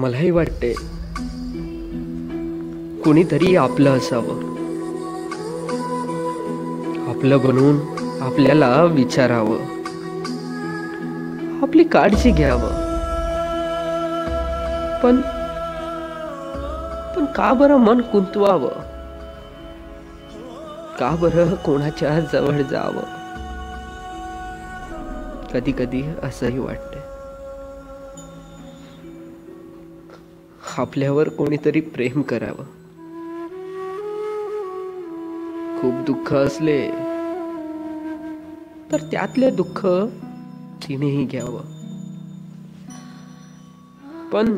मलाही वाटते कुणीतरी आपलं असावं, आपलं बनून आपल्याला विचारावं, आपली काळजी घ्यावं. पण पण का बरं मन कुंतवावं? का बरं कोणाच्या जवळ जावं? कधी कधी असंही वाटते आपल्यावर कोणीतरी प्रेम करावं. खूप दुःख असले तर त्यातले दुःख तिनेही घ्यावं. पण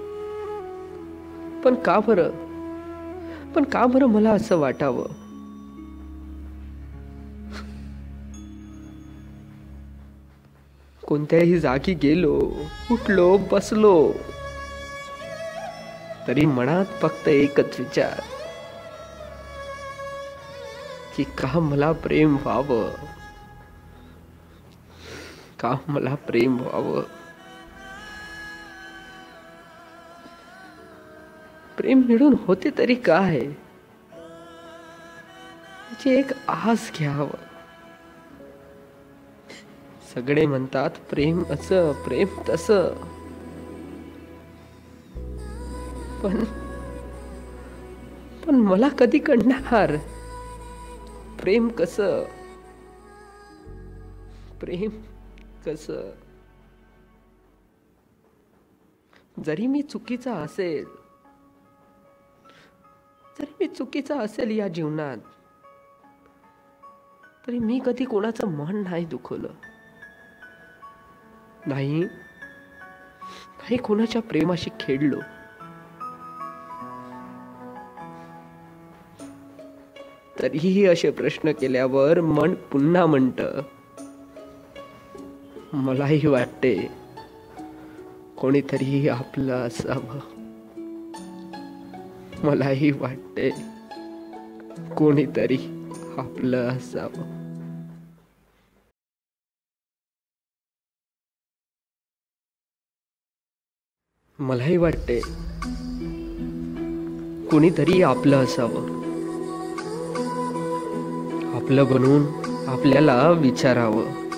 पण का बरं मला असं वाटावं? कोणत्याही जागी गेलो, उठलो, बसलो तरी मनात फक्त एकच विचार की का मला प्रेम व्हावं, का मला प्रेम व्हावं. प्रेम मिळून होते तरी काय, याची एक आस घ्यावं. सगळे म्हणतात प्रेम असं, प्रेम तसं, पण मला कधी कळणार प्रेम कसं, प्रेम कसं. जरी मी चुकीचा असेल या जीवनात, तरी मी कधी कोणाचं मन नाही दुखवलं, नाही कोणाच्या प्रेमाशी खेळलो. तरीही असे प्रश्न केल्यावर मन पुन्हा म्हणतं, मलाही वाटते कोणीतरी आपलं असावं. मलाही वाटते कोणीतरी आपलं असावं. मलाही वाटते कुणीतरी आपलं असावं, आपलं बनून आपल्याला विचारावं,